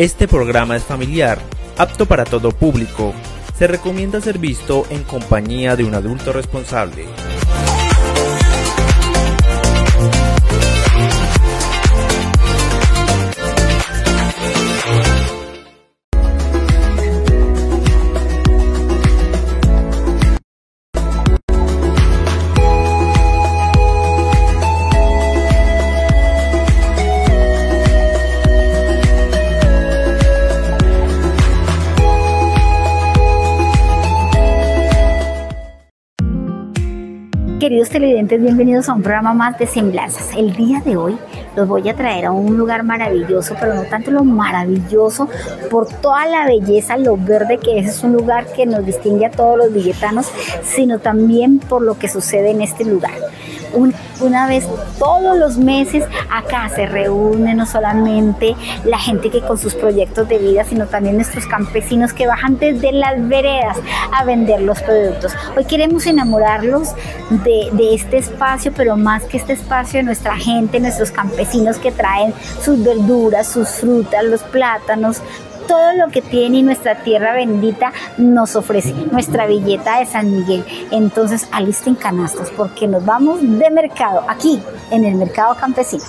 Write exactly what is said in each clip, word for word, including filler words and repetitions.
Este programa es familiar, apto para todo público. Se recomienda ser visto en compañía de un adulto responsable. Queridos televidentes, bienvenidos a un programa más de Semblanzas. El día de hoy los voy a traer a un lugar maravilloso, pero no tanto lo maravilloso por toda la belleza, lo verde que es, es un lugar que nos distingue a todos los villetanos, sino también por lo que sucede en este lugar. Un, una vez todos los meses acá se reúne no solamente la gente que con sus proyectos de vida, sino también nuestros campesinos que bajan desde las veredas a vender los productos. Hoy queremos enamorarlos de, de este espacio, pero más que este espacio, de nuestra gente, nuestros campesinos que traen sus verduras, sus frutas, los plátanos, todo lo que tiene nuestra tierra bendita nos ofrece, nuestra Villeta de San Miguel. Entonces alisten canastos porque nos vamos de mercado, aquí en el mercado campesino.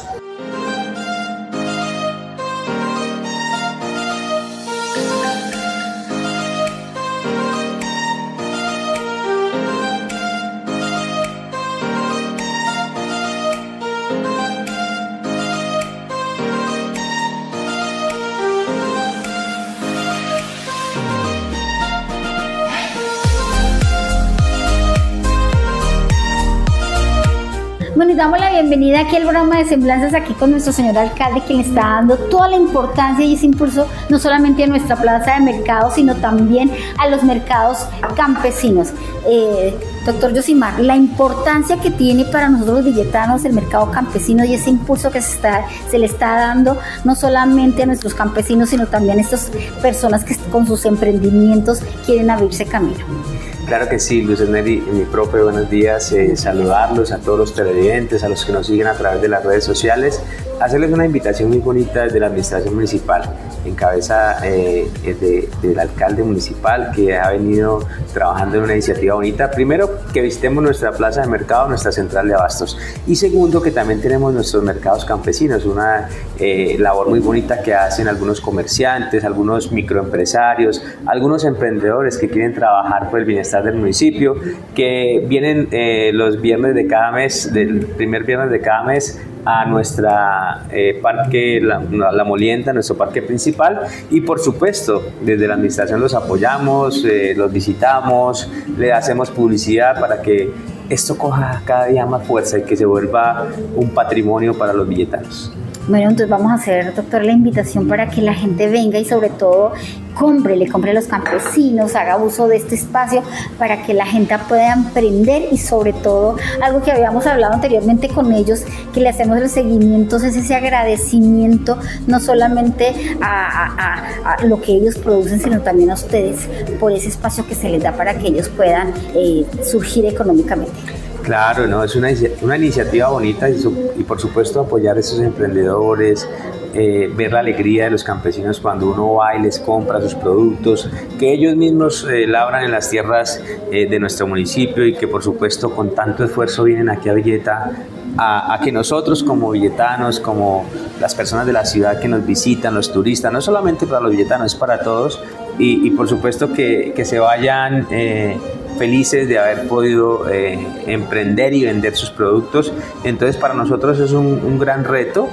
Bueno, y damos la bienvenida aquí al programa de Semblanzas, aquí con nuestro señor alcalde, quien le está dando toda la importancia y ese impulso no solamente a nuestra plaza de mercado, sino también a los mercados campesinos. Eh, doctor Yosimar, la importancia que tiene para nosotros los villetanos el mercado campesino y ese impulso que se, está, se le está dando no solamente a nuestros campesinos, sino también a estas personas que con sus emprendimientos quieren abrirse camino. Claro que sí, Luz Neri, mi profe, buenos días, eh, saludarlos a todos los televidentes, a los que nos siguen a través de las redes sociales, hacerles una invitación muy bonita desde la administración municipal, en cabeza eh, de, del alcalde municipal que ha venido trabajando en una iniciativa bonita. Primero, que visitemos nuestra plaza de mercado, nuestra central de abastos, y segundo, que también tenemos nuestros mercados campesinos, una eh, labor muy bonita que hacen algunos comerciantes, algunos microempresarios, algunos emprendedores que quieren trabajar por el bienestar del municipio, que vienen eh, los viernes de cada mes, del primer viernes de cada mes, a nuestra eh, parque, la, la Molienda, nuestro parque principal, y por supuesto desde la administración los apoyamos, eh, los visitamos, le hacemos publicidad para que esto coja cada día más fuerza y que se vuelva un patrimonio para los villetanos. Bueno, entonces vamos a hacer, doctor, la invitación para que la gente venga y sobre todo compre, le compre a los campesinos, haga uso de este espacio para que la gente pueda emprender y sobre todo, algo que habíamos hablado anteriormente con ellos, que le hacemos los seguimientos, es ese agradecimiento no solamente a, a, a lo que ellos producen, sino también a ustedes por ese espacio que se les da para que ellos puedan eh, surgir económicamente. Claro, no, es una, una iniciativa bonita y, su, y por supuesto apoyar a esos emprendedores, eh, ver la alegría de los campesinos cuando uno va y les compra sus productos, que ellos mismos eh, labran en las tierras eh, de nuestro municipio y que por supuesto con tanto esfuerzo vienen aquí a Villeta a, a que nosotros como villetanos, como las personas de la ciudad que nos visitan, los turistas, no solamente para los villetanos, es para todos y, y por supuesto que, que se vayan eh, felices de haber podido eh, emprender y vender sus productos. Entonces para nosotros es un, un gran reto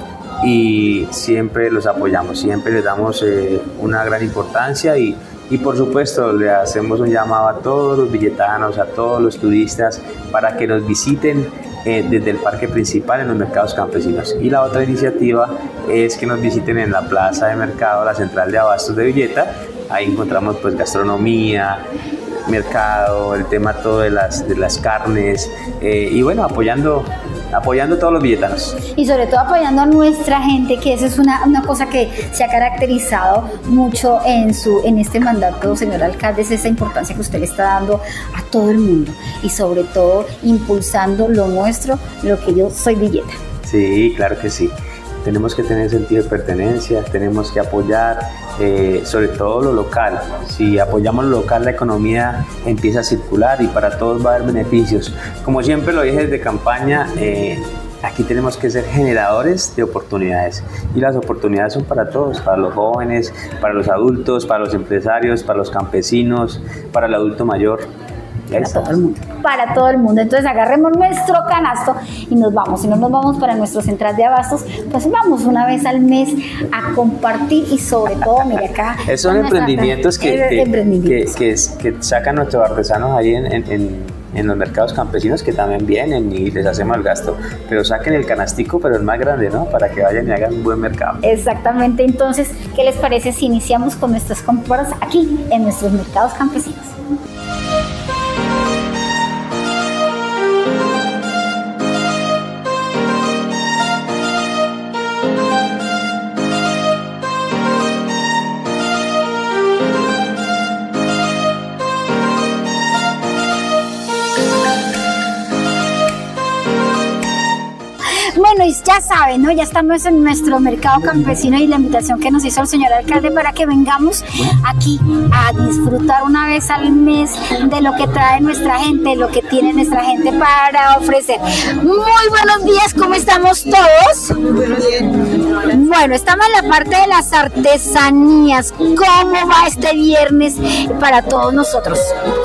y siempre los apoyamos, siempre les damos eh, una gran importancia y, y por supuesto le hacemos un llamado a todos los villetanos, a todos los turistas para que nos visiten eh, desde el parque principal en los mercados campesinos. Y la otra iniciativa es que nos visiten en la plaza de mercado, la central de abastos de Villeta. Ahí encontramos pues gastronomía, mercado, el tema todo de las, de las carnes eh, y bueno, apoyando apoyando a todos los villetanos. Y sobre todo apoyando a nuestra gente, que esa es una, una cosa que se ha caracterizado mucho en, su, en este mandato, señor alcalde, es esa importancia que usted le está dando a todo el mundo y sobre todo impulsando lo nuestro, lo que yo soy Villeta. Sí, claro que sí. tenemos que tener sentido de pertenencia, tenemos que apoyar eh, sobre todo lo local. Si apoyamos lo local, la economía empieza a circular y para todos va a haber beneficios. Como siempre lo dije desde campaña, eh, aquí tenemos que ser generadores de oportunidades y las oportunidades son para todos, para los jóvenes, para los adultos, para los empresarios, para los campesinos, para el adulto mayor. Para todo el mundo. Para todo el mundo. Entonces agarremos nuestro canasto y nos vamos. Si no nos vamos para nuestro central de abastos, pues vamos una vez al mes a compartir y sobre todo, mire acá. Esos son emprendimientos que, que, emprendimientos. Que, que, que sacan nuestros artesanos ahí en, en, en, en los mercados campesinos que también vienen y les hacemos el gasto. Pero saquen el canastico, pero el más grande, ¿no? Para que vayan y hagan un buen mercado. Exactamente. Entonces, ¿qué les parece si iniciamos con nuestras compras aquí en nuestros mercados campesinos? Bueno, y ya saben, ¿no? Ya estamos en nuestro mercado campesino y la invitación que nos hizo el señor alcalde para que vengamos aquí a disfrutar una vez al mes de lo que trae nuestra gente, lo que tiene nuestra gente para ofrecer. Muy buenos días, ¿cómo estamos todos? Bueno, estamos en la parte de las artesanías. ¿Cómo va este viernes para todos nosotros?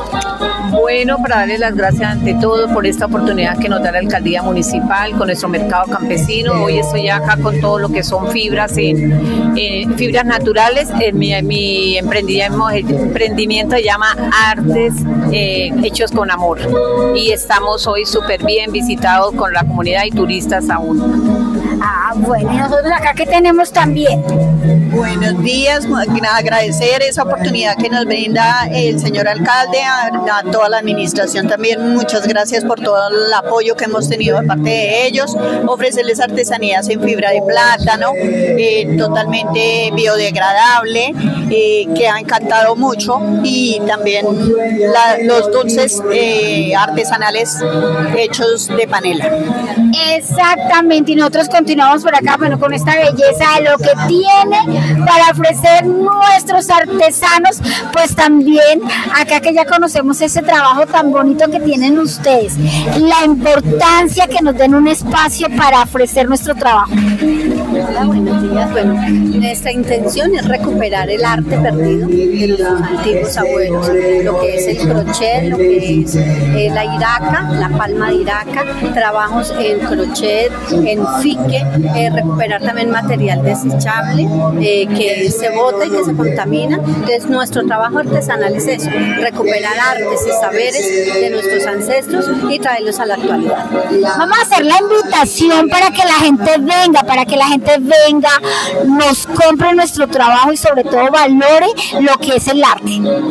Bueno, para darles las gracias ante todo por esta oportunidad que nos da la alcaldía municipal con nuestro mercado campesino. Hoy estoy acá con todo lo que son fibras, en, en fibras naturales. En mi, mi emprendimiento, emprendimiento se llama Artes eh, Hechos con Amor y estamos hoy súper bien visitados con la comunidad y turistas aún. Ah, bueno, y nosotros acá que tenemos también. Buenos días, agradecer esa oportunidad que nos brinda el señor alcalde, a, a toda la administración también, muchas gracias por todo el apoyo que hemos tenido de parte de ellos, ofrecerles artesanías en fibra de plátano, eh, totalmente biodegradable, eh, que ha encantado mucho, y también la, los dulces eh, artesanales hechos de panela. Exactamente, y nosotros continuamos por acá, bueno, con esta belleza de lo que tiene para ofrecer nuestros artesanos, pues también acá que ya conocemos ese trabajo tan bonito que tienen ustedes, la importancia que nos den un espacio para ofrecer nuestro trabajo. Hola, buenos días. Bueno, nuestra intención es recuperar el arte perdido de los antiguos abuelos, lo que es el crochet, lo que es eh, la iraca, la palma de iraca, trabajos en crochet, en fique, eh, recuperar también material desechable eh, que se bota y que se contamina. Entonces nuestro trabajo artesanal es eso, recuperar artes y saberes de nuestros ancestros y traerlos a la actualidad. Vamos a hacer la invitación para que la gente venga, para que la gente venga, nos compre nuestro trabajo y sobre todo valore lo que es el arte.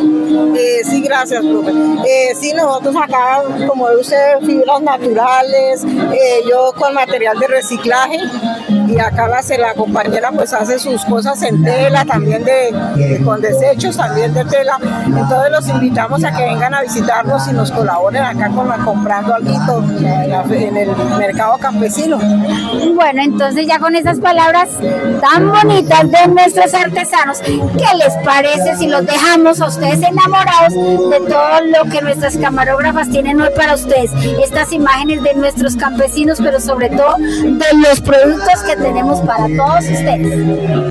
Eh, sí, gracias, profe. Eh, sí, nosotros acá, como ve usted, fibras naturales, eh, yo con material de reciclaje, y acá la, la compañera pues hace sus cosas en tela, también de, de con desechos, también de tela. Entonces los invitamos a que vengan a visitarnos y nos colaboren acá con la, comprando algo en el mercado campesino. Bueno, entonces ya con esas palabras tan bonitas de nuestros artesanos, ¿qué les parece si los dejamos a ustedes enamorados de todo lo que nuestras camarógrafas tienen hoy para ustedes? Estas imágenes de nuestros campesinos, pero sobre todo de los productos que tenemos para todos ustedes.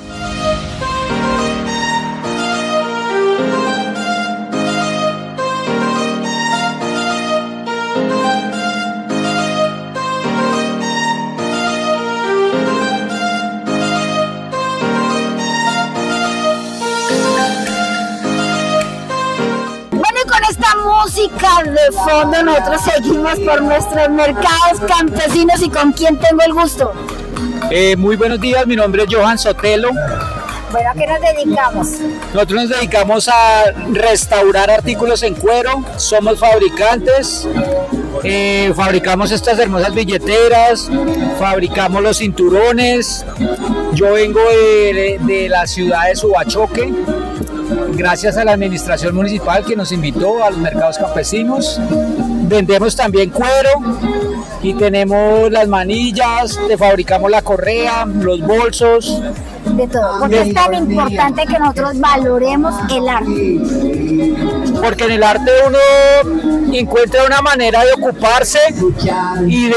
Música de fondo, nosotros seguimos por nuestros mercados campesinos. ¿Y con quién tengo el gusto? Eh, muy buenos días, mi nombre es Johan Sotelo. Bueno, ¿a qué nos dedicamos? Nosotros nos dedicamos a restaurar artículos en cuero, somos fabricantes, eh, fabricamos estas hermosas billeteras, fabricamos los cinturones. Yo vengo de, de, de la ciudad de Subachoque gracias a la administración municipal que nos invitó a los mercados campesinos. Vendemos también cuero y tenemos las manillas, te fabricamos la correa, los bolsos. De todo, porque es tan importante que nosotros valoremos el arte. Porque en el arte uno encuentra una manera de ocuparse y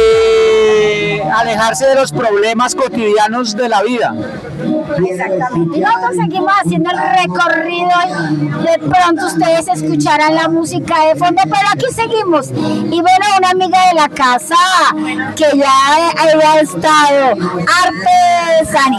de alejarse de los problemas cotidianos de la vida. Exactamente. Y nosotros seguimos haciendo el recorrido. De pronto ustedes escucharán la música de fondo, pero aquí seguimos. Y bueno, una amiga de la casa que ya había estado, Arte Sani.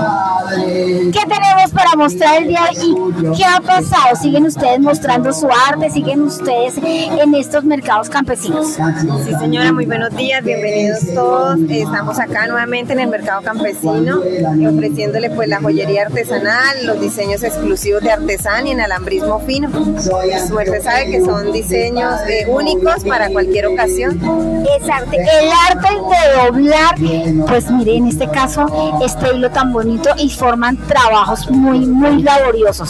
¿Qué tenemos para mostrar el día de hoy? ¿Y qué ha pasado? ¿Siguen ustedes mostrando su arte? ¿Siguen ustedes en estos mercados campesinos? Sí, señora, muy buenos días, bienvenidos todos. Estamos acá nuevamente en el mercado campesino, ofreciéndole pues la joyería artesanal, los diseños exclusivos de artesán y en alambrismo fino. Su merced sabe que son diseños eh, únicos para cualquier ocasión. Es arte, el arte de doblar, pues mire, en este caso, este hilo tan bonito y forman trabajos muy, muy laboriosos.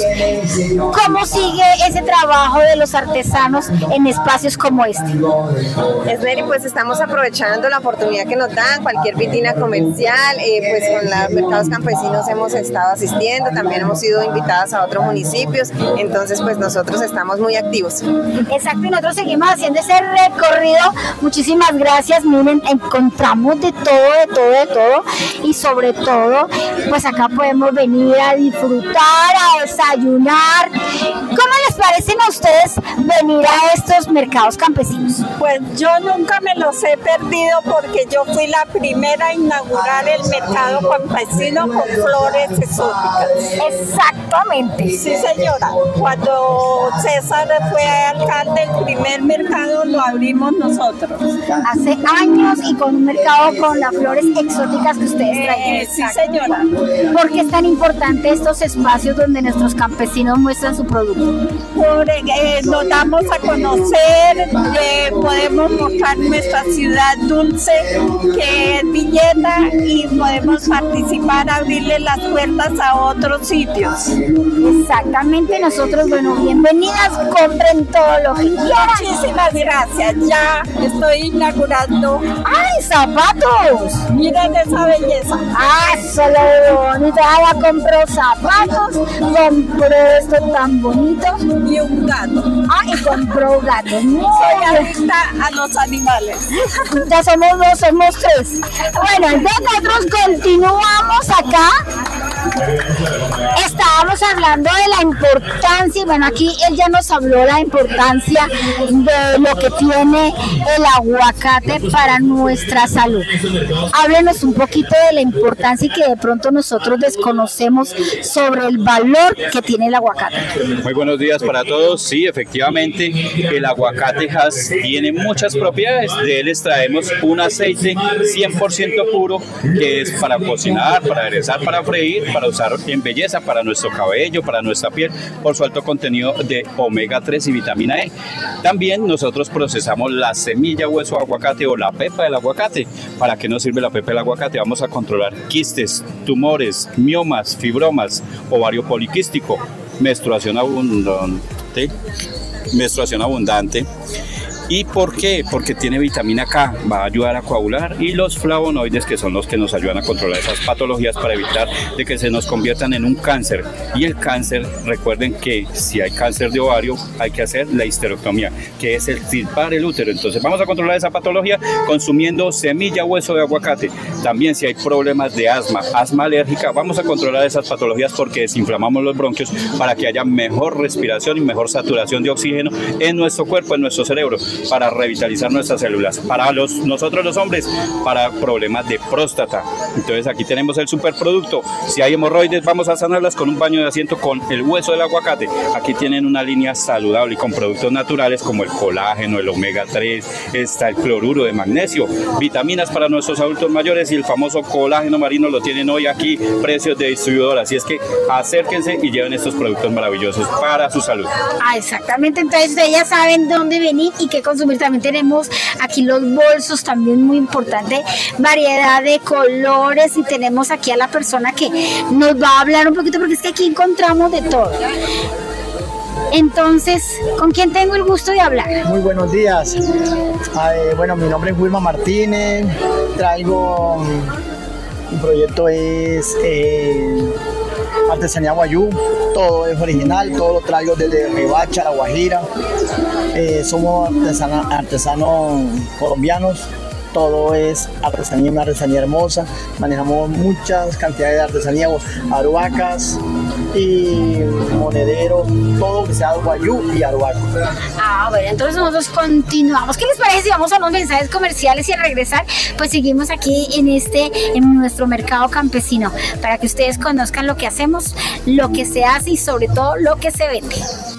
¿Cómo sigue ese trabajo de los artesanos en espacios como este? Esmeri, pues estamos aprovechando la oportunidad que nos dan, cualquier vitrina comercial, eh, pues con los mercados campesinos hemos estado asistiendo, también hemos sido invitadas a otros municipios, entonces pues nosotros estamos muy activos. Exacto, y nosotros seguimos haciendo ese recorrido. Muchísimas gracias. Miren, encontramos de todo, de todo, de todo, y sobre todo, pues acá podemos venir a disfrutar, a desayunar. ¿Cómo les parecen a ustedes venir a estos mercados campesinos? Pues yo nunca me los he perdido porque yo fui la primera a inaugurar el mercado campesino con flores exóticas. Exactamente. Sí, señora. Cuando César fue alcalde, el primer mercado lo abrimos nosotros. Hace años, y con un mercado con las flores exóticas que ustedes traen. Eh, sí, señora. ¿Por qué es tan importante estos espacios donde nuestros campesinos muestran su producto? Porque eh, nos damos a conocer, eh, podemos mostrar nuestra ciudad dulce, que es Villeta, y podemos participar, abrirle las puertas a otros sitios. Exactamente, nosotros, bueno, bienvenidas, compren todo lo que quieran. Muchísimas gracias, ya estoy inaugurando. ¡Ay, zapatos! Miren esa belleza. ¡Ah, solo bonito! Ya compró zapatos, compró esto tan bonito. Y un gato. Ah, y compró gatos. Soy adicta a los animales. Ya somos dos, somos tres. Bueno, entonces nosotros continuamos acá. Estábamos hablando de la importancia, y bueno, aquí él ya nos habló de la importancia de lo que tiene el aguacate para nuestra salud. Háblenos un poquito de la importancia y que de pronto nosotros desconocemos sobre el valor que tiene el aguacate. Muy buenos días para todos. Sí, efectivamente, el aguacate Hass tiene muchas propiedades. De él extraemos un aceite cien por ciento puro que es para cocinar, para aderezar, para freír, para usar en belleza, para nuestro cabello, para nuestra piel, por su alto contenido de omega tres y vitamina E. También nosotros procesamos la semilla hueso de aguacate o la pepa del aguacate. ¿Para qué nos sirve la pepa del aguacate? Vamos a controlar quistes, tumores, miomas, fibromas, ovario poliquístico, menstruación abundante, menstruación abundante. ¿Y por qué? Porque tiene vitamina K, va a ayudar a coagular, y los flavonoides, que son los que nos ayudan a controlar esas patologías para evitar de que se nos conviertan en un cáncer. Y el cáncer, recuerden que si hay cáncer de ovario hay que hacer la histerectomía, que es extirpar el útero. Entonces vamos a controlar esa patología consumiendo semilla hueso de aguacate. También si hay problemas de asma, asma alérgica, vamos a controlar esas patologías porque desinflamamos los bronquios para que haya mejor respiración y mejor saturación de oxígeno en nuestro cuerpo, en nuestro cerebro, para revitalizar nuestras células. Para los, nosotros los hombres, para problemas de próstata. Entonces aquí tenemos el superproducto. Si hay hemorroides, vamos a sanarlas con un baño de asiento con el hueso del aguacate. Aquí tienen una línea saludable y con productos naturales como el colágeno, el omega tres, está el cloruro de magnesio, vitaminas para nuestros adultos mayores, y el famoso colágeno marino lo tienen hoy aquí, precios de distribuidora. Así es que acérquense y lleven estos productos maravillosos para su salud. Ah, exactamente. Entonces ustedes ya saben dónde venir y qué que consumir. También tenemos aquí los bolsos, también muy importante, variedad de colores, y tenemos aquí a la persona que nos va a hablar un poquito, porque es que aquí encontramos de todo. Entonces, ¿con quién tengo el gusto de hablar? Muy buenos días. Eh, bueno, mi nombre es Wilma Martínez. Traigo, mi proyecto es eh, artesanía guayú. Todo es original, todo lo traigo desde Riohacha, La Guajira. Eh, somos artesanos, artesanos colombianos. Todo es artesanía, una artesanía hermosa. Manejamos muchas cantidades de artesanía, aruacas y monederos, todo que sea guayú y aruaco. Ah, bueno, entonces nosotros continuamos. ¿Qué les parece si vamos a unos mensajes comerciales y al regresar, pues seguimos aquí en este, en nuestro mercado campesino, para que ustedes conozcan lo que hacemos, lo que se hace y sobre todo lo que se vende?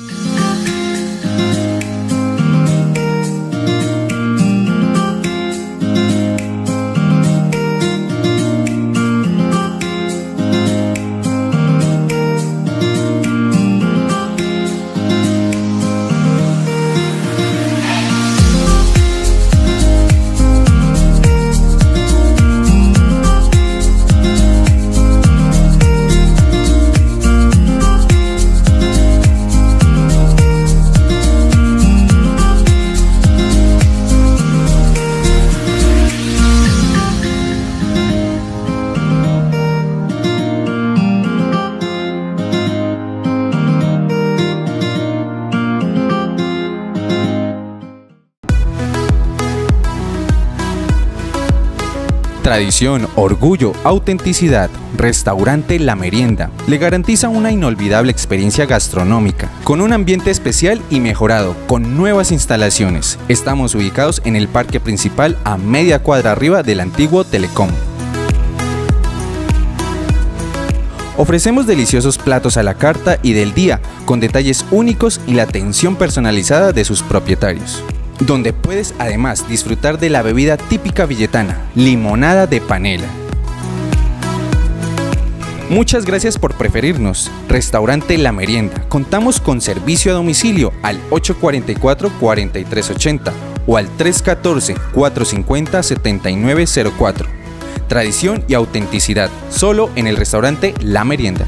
Tradición, orgullo, autenticidad. Restaurante La Merienda le garantiza una inolvidable experiencia gastronómica, con un ambiente especial y mejorado, con nuevas instalaciones. Estamos ubicados en el parque principal, a media cuadra arriba del antiguo Telecom. Ofrecemos deliciosos platos a la carta y del día, con detalles únicos y la atención personalizada de sus propietarios, donde puedes además disfrutar de la bebida típica villetana, limonada de panela. Muchas gracias por preferirnos. Restaurante La Merienda. Contamos con servicio a domicilio al ocho cuatro cuatro, cuatro tres ocho cero o al tres uno cuatro, cuatro cinco cero, siete nueve cero cuatro. Tradición y autenticidad, solo en el restaurante La Merienda.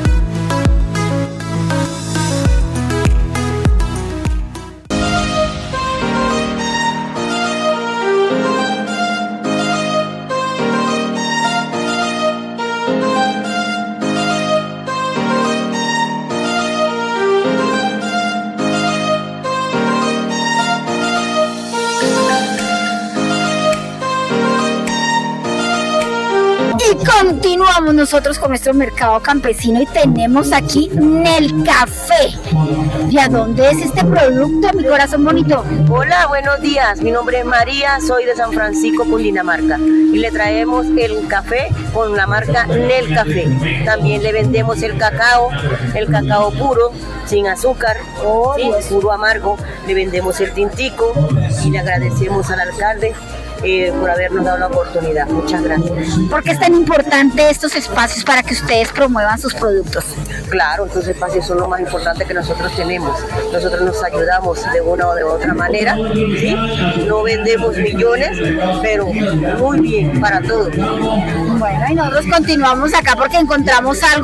Continuamos nosotros con nuestro mercado campesino y tenemos aquí Nel Café. ¿Y a dónde es este producto, mi corazón bonito? Hola, buenos días. Mi nombre es María, soy de San Francisco, Cundinamarca. Y le traemos el café con la marca Nel Café. También le vendemos el cacao, el cacao puro, sin azúcar, oh, ¿sí? Puro amargo. Le vendemos el tintico y le agradecemos al alcalde Eh, por habernos dado la oportunidad. Muchas gracias. ¿Por qué es tan importante estos espacios para que ustedes promuevan sus productos? Claro, estos espacios son lo más importante que nosotros tenemos. Nosotros nos ayudamos de una o de otra manera, ¿sí? No vendemos millones, pero muy bien para todos. Bueno, y nosotros continuamos acá porque encontramos algo,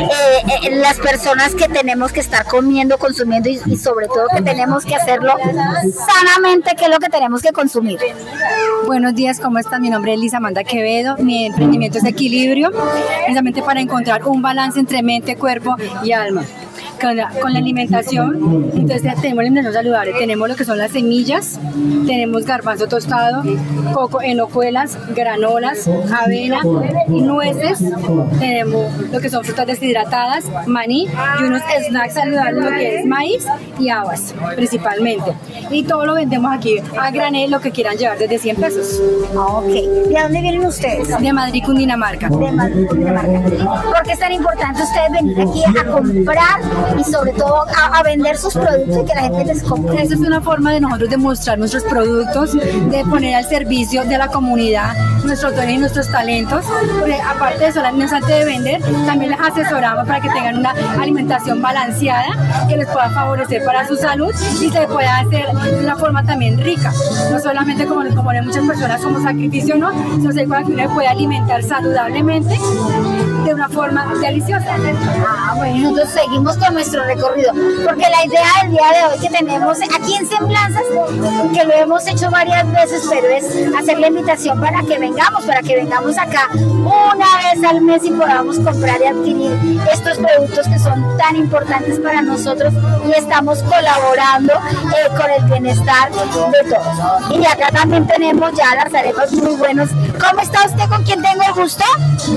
eh, eh, las personas que tenemos que estar comiendo, consumiendo y, y sobre todo que tenemos que hacerlo sanamente, que es lo que tenemos que consumir. Buenos días, ¿cómo están? Mi nombre es Lisa Amanda Quevedo, mi emprendimiento es Equilibrio, precisamente para encontrar un balance entre mente, cuerpo y alma. Con la, con la alimentación, entonces tenemos la alimentación saludable, tenemos lo que son las semillas, tenemos garbanzo tostado, coco en hojuelas, granolas, avena, nueces, tenemos lo que son frutas deshidratadas, maní y unos snacks saludables, lo que es maíz y habas principalmente. Y todo lo vendemos aquí a granel, lo que quieran llevar desde cien pesos. Ok, ¿de dónde vienen ustedes? De Madrid, Cundinamarca. De Madrid, Cundinamarca. ¿Por qué es tan importante ustedes venir aquí a comprar y sobre todo a, a vender sus productos y que la gente les compre. Esa es una forma de nosotros de mostrar nuestros productos, de poner al servicio de la comunidad nuestros dones y nuestros talentos, porque aparte de solamente de vender, también les asesoramos para que tengan una alimentación balanceada que les pueda favorecer para su salud y se pueda hacer de una forma también rica, no solamente como, como muchas personas como sacrificio, no, sino que uno puede alimentar saludablemente de una forma deliciosa. Ah, bueno, nosotros seguimos con nuestro recorrido, porque la idea del día de hoy que tenemos aquí en Semblanzas, que lo hemos hecho varias veces, pero es hacer la invitación para que vengamos, para que vengamos acá una vez al mes y podamos comprar y adquirir estos productos que son tan importantes para nosotros y estamos colaborando eh, con el bienestar de todos. Y acá también tenemos ya las arepas muy buenas. ¿Cómo está usted? ¿Con quién tengo el gusto?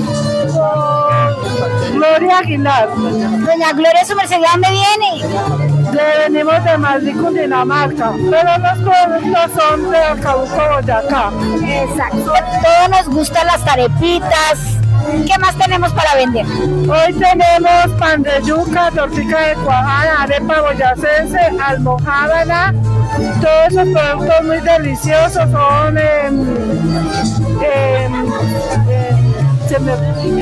Gloria Aguilar. Doña Gloria, ¿su merced de dónde viene? Venimos de Madrid, Cundinamarca, pero los productos son de Alcabuco, Boyacá. Exacto. Todos nos gustan las arepitas. ¿Qué más tenemos para vender? Hoy tenemos pan de yuca, tortica de cuajada, arepa boyacense, almojábana. Todos esos productos muy deliciosos son... Eh, eh, eh, se me...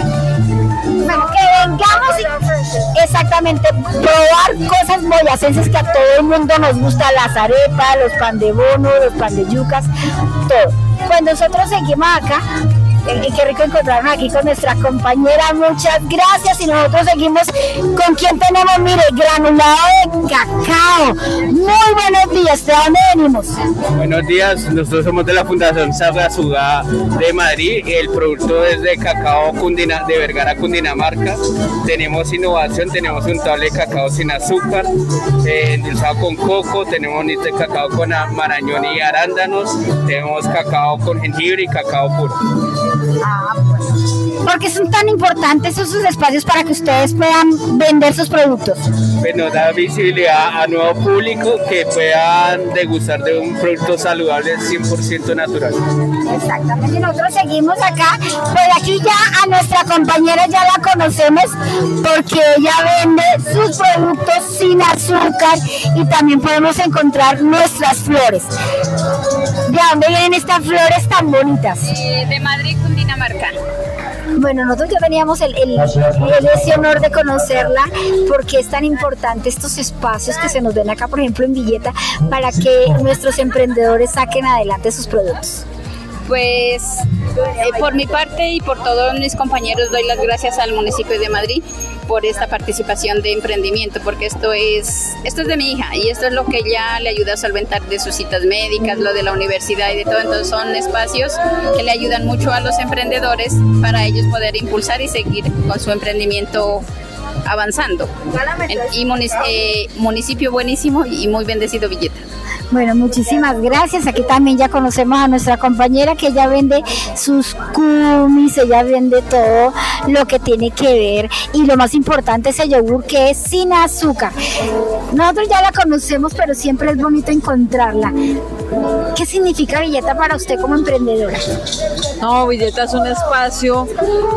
Bueno, que vengamos y exactamente probar cosas boyacenses que a todo el mundo nos gusta, las arepas, los pan de bono, los pan de yucas, todo. Pues nosotros seguimos acá. Y qué rico encontrarnos aquí con nuestra compañera, muchas gracias. Y nosotros seguimos con quien tenemos, mire, granulado de cacao. Muy buenos días, ¿de dónde venimos? Buenos días, nosotros somos de la Fundación Sargasugá de Madrid. El producto es de cacao Cundina, de Vergara, Cundinamarca. Tenemos innovación, tenemos un tablet de cacao sin azúcar, eh, endulzado con coco, tenemos un de cacao con marañón y arándanos, tenemos cacao con jengibre y cacao puro. Ah, pues. ¿Por qué son tan importantes esos espacios para que ustedes puedan vender sus productos? Pues nos da visibilidad a nuevo público que puedan degustar de un producto saludable cien por ciento natural. Exactamente, nosotros seguimos acá, pues aquí ya a nuestra compañera ya la conocemos porque ella vende sus productos sin azúcar y también podemos encontrar nuestras flores. ¿De dónde vienen estas flores tan bonitas? Eh, de Madrid, Cundinamarca. Bueno, nosotros ya teníamos el, el, el, ese honor de conocerla porque es tan importante estos espacios que se nos ven acá, por ejemplo en Villeta, para que nuestros emprendedores saquen adelante sus productos. Pues eh, por mi parte y por todos mis compañeros doy las gracias al municipio de Madrid por esta participación de emprendimiento, porque esto es esto es de mi hija y esto es lo que ella le ayuda a solventar de sus citas médicas, lo de la universidad y de todo. Entonces son espacios que le ayudan mucho a los emprendedores para ellos poder impulsar y seguir con su emprendimiento avanzando. Y eh, municipio buenísimo y muy bendecido Villeta. Bueno, muchísimas gracias. Aquí también ya conocemos a nuestra compañera que ella vende sus kumis, ella vende todo lo que tiene que ver y lo más importante es el yogur que es sin azúcar. Nosotros ya la conocemos, pero siempre es bonito encontrarla. ¿Qué significa Villeta para usted como emprendedora? No, Villeta es un espacio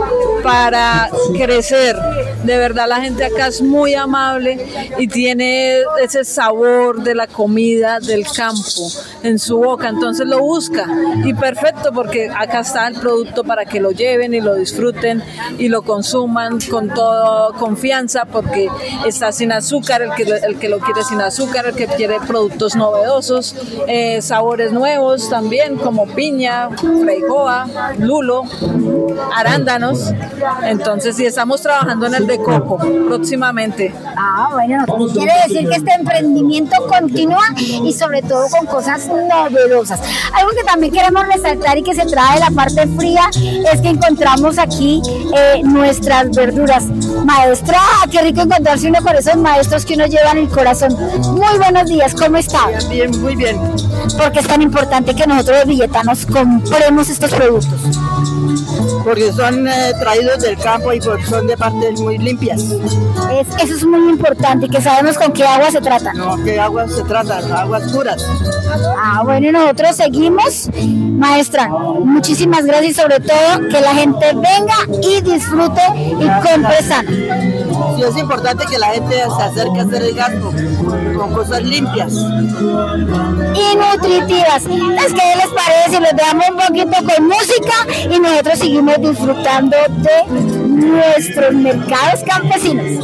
para crecer. De verdad la gente acá es muy amable y tiene ese sabor de la comida del campo en su boca, entonces lo busca y perfecto porque acá está el producto para que lo lleven y lo disfruten y lo consuman con toda confianza porque está sin azúcar, el que, el que lo quiere sin azúcar, el que quiere productos novedosos, eh, sabores nuevos también como piña, freijoa, lulo, arándanos. Entonces sí estamos trabajando en el de coco próximamente. Ah, bueno, quiere decir que este emprendimiento continúa y sobre todo con cosas novedosas. Algo que también queremos resaltar y que se trae de la parte fría es que encontramos aquí eh, nuestras verduras. Maestra, qué rico encontrarse uno con esos maestros que uno lleva en el corazón. Muy buenos días, ¿cómo está? Bien, bien, muy bien. ¿Por qué es tan importante que nosotros los villetanos compremos estos productos? porque son eh, traídos del campo y por, son de partes muy limpias. Es, eso es muy importante, y que sabemos con qué agua se trata. No, qué agua se trata, aguas puras. Ah, bueno, y nosotros seguimos. Maestra, muchísimas gracias y sobre todo que la gente venga y disfrute y compre sano. Sí, es importante que la gente se acerque a hacer el gasto con cosas limpias y nutritivas. Entonces, ¿qué les parece si los dejamos un poquito con música y nosotros seguimos disfrutando de nuestros mercados campesinos?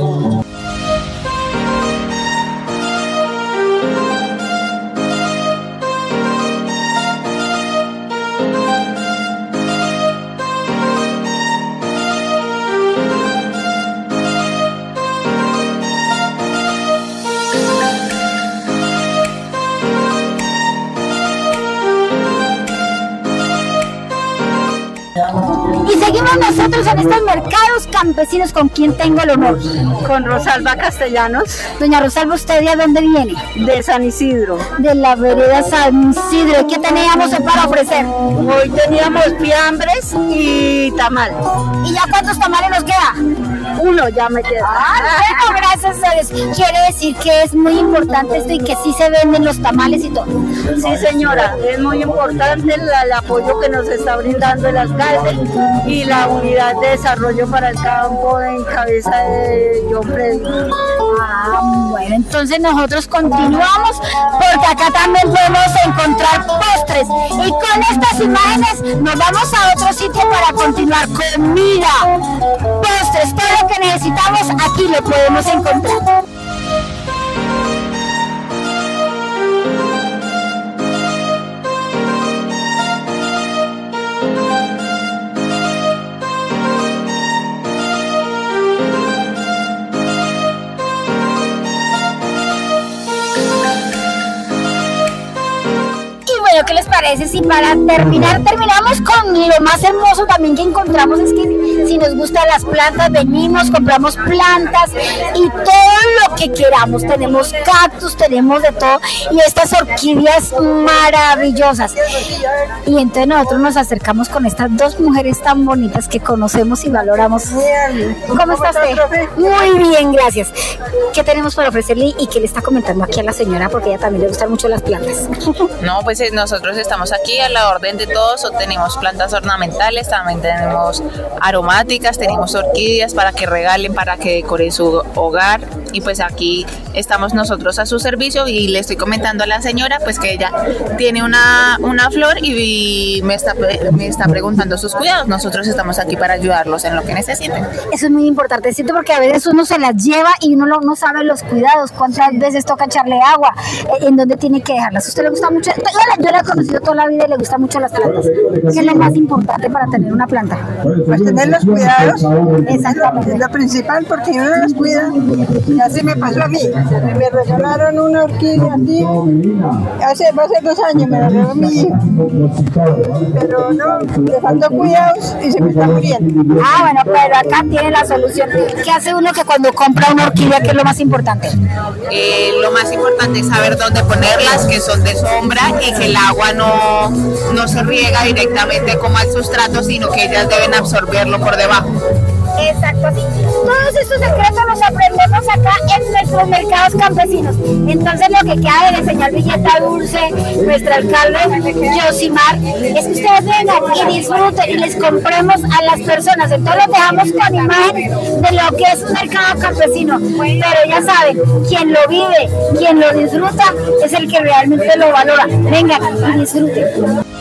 Y seguimos nosotros en estos mercados campesinos. ¿Con quién tengo el honor? Con Rosalba Castellanos. Doña Rosalba, ¿usted de dónde viene? De San Isidro. De la vereda San Isidro. ¿Qué teníamos para ofrecer? Hoy teníamos fiambres y tamales. ¿Y ya cuántos tamales nos queda? Uno ya me queda. Ah, bueno, gracias a Dios. Quiere decir que es muy importante esto y que sí se venden los tamales y todo. Sí, señora, es muy importante el, el apoyo que nos está brindando el alcalde y la unidad de desarrollo para el campo en cabeza de John Freddy. Ah, bueno, entonces nosotros continuamos porque acá también podemos encontrar postres y con estas imágenes nos vamos a otro sitio para continuar. Comida, postres, todo lo que necesitamos aquí lo podemos encontrar. ¿Qué les parece? Si para terminar terminamos con lo más hermoso también que encontramos, es que si nos gustan las plantas venimos, compramos plantas y todo lo que queramos, tenemos cactus, tenemos de todo y estas orquídeas maravillosas. Y entonces nosotros nos acercamos con estas dos mujeres tan bonitas que conocemos y valoramos. ¿Cómo está usted? Muy bien, gracias. ¿Qué tenemos para ofrecerle y qué le está comentando aquí a la señora? Porque a ella también le gustan mucho las plantas. No, pues nosotros Nosotros estamos aquí a la orden de todos, tenemos plantas ornamentales, también tenemos aromáticas, tenemos orquídeas para que regalen, para que decoren su hogar y pues aquí estamos nosotros a su servicio y le estoy comentando a la señora pues que ella tiene una, una flor y me está, me está preguntando sus cuidados, nosotros estamos aquí para ayudarlos en lo que necesiten. Eso es muy importante, siento porque a veces uno se las lleva y uno no sabe los cuidados, cuántas veces toca echarle agua, en dónde tiene que dejarlas. ¿A usted le gusta mucho? Yo la, yo la he conocido toda la vida y le gustan mucho las plantas. ¿Qué es lo más importante para tener una planta? Pues tener los cuidados. Exactamente. Es lo principal porque uno los cuida. Y así me pasó a mí. Me regalaron una orquídea así. Hace, hace dos años me la regaló mi hijo. Pero no, le faltó cuidados y se me está muriendo. Ah, bueno, pero acá tiene la solución. ¿Qué hace uno que cuando compra una orquídea, qué es lo más importante? Eh, lo más importante es saber dónde ponerlas, que son de sombra y que el agua no, no se riega directamente como al sustrato, sino que ellas deben absorberlo por debajo. Exacto, sí. Todos estos secretos los aprendemos acá en nuestros mercados campesinos. Entonces lo que queda de enseñar Villeta Dulce, nuestro alcalde Yosimar, es que ustedes vengan y disfruten y les compremos a las personas. Entonces los dejamos con imagen de lo que es un mercado campesino. Pero ya saben, quien lo vive, quien lo disfruta, es el que realmente lo valora. Vengan y disfruten.